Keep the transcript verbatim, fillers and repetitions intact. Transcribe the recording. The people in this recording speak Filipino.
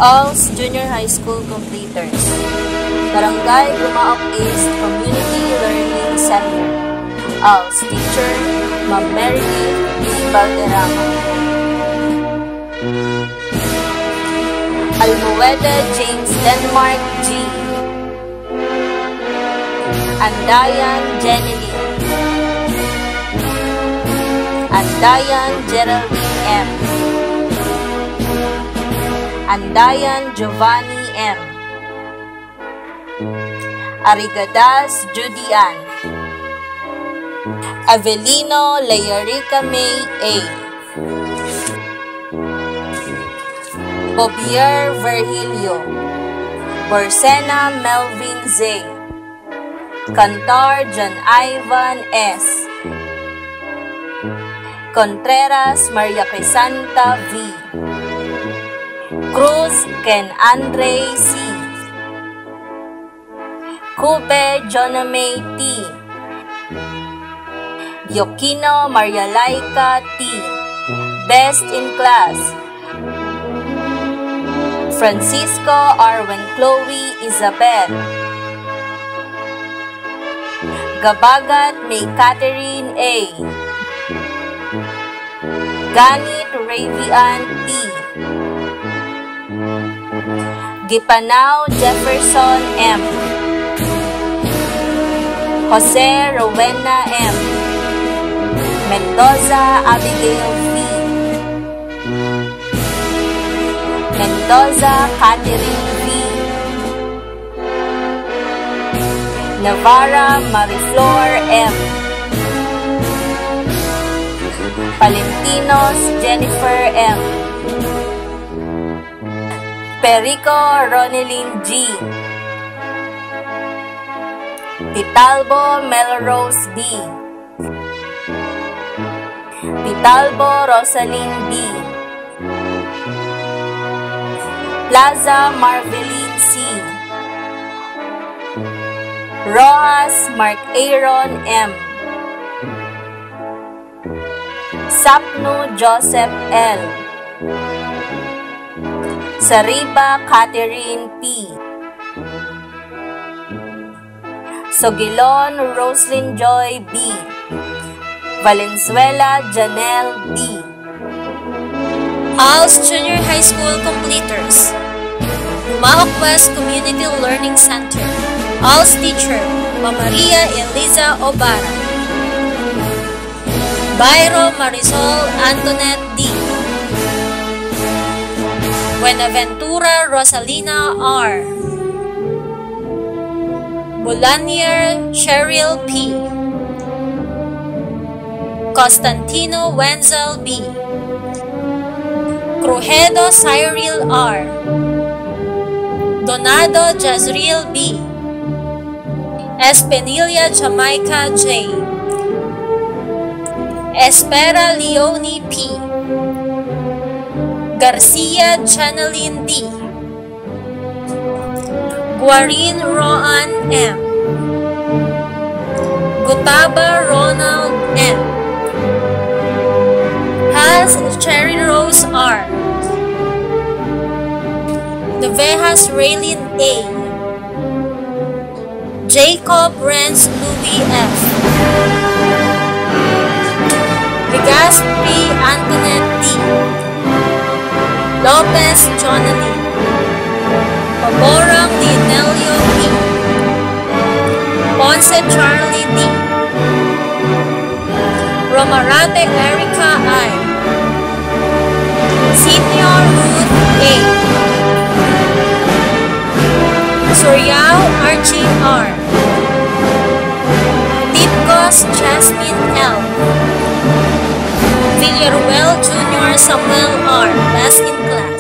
Alls Junior High School completers. Barangay Gumaok East Community Learning Center. Alls teacher, Ma'am Meredith D. Valderrama. Almoeda James Denmark G. Andayan Jeneline. Andayan Geraldine M. Andayan Giovanni M. Arigadas Judy Ann. Avelino Learica May A. Bobier Virgilio. Borsena Melvin Z. Cantar John Ivan S. Contreras Maria Crisanta V. Cruz Ken Andre C. Cube Joname T. Yokino Maria Laika T. Best in Class. Francisco Arwen Chloe Isabel. Gabagat May Catherine A. Ganit Ravian T. Gipanao Jefferson M. Jose Rowena M. Mendoza Abigail V. Mendoza Catherine V. Navarra Mariflor M. Palentinos Jennifer M. Perico Ronelyn G. Pitalbo Melrose B. Pitalbo Rosalyn B. Plaza Marveline C. Rojas Mark Aaron M. Sapno Joseph L. Sariba Catherine P. Sogilon Roslyn Joy B. Valenzuela Janelle D. Alls Junior High School completers. Gumaok West Community Learning Center. Alls teacher, Ma Maria Eliza Obara. Bayro Marisol Antoinette D. Buenaventura Rosalina R. Bulanier Cheryl P. Constantino Wenzel B. Crujedo Cyril R. Donado Jazriel B. Espinilla Jamaica J. Espera Leonie P. Garcia Channeline D. Guarin Roan M. Gutaba Ronald M. Has Cherry Rose R. Nevejas Raylin A. Jacob Renz Louis F. Legaspi Antoinette D. Lopez Jonathan. Paborang Dinelio P. Ponce Charlie D. Romarate Erica I. Senior Ruth A. Suryao Archie R. Tipcos Jasmine L. Villaruel Junior Samuel R. Best in Class.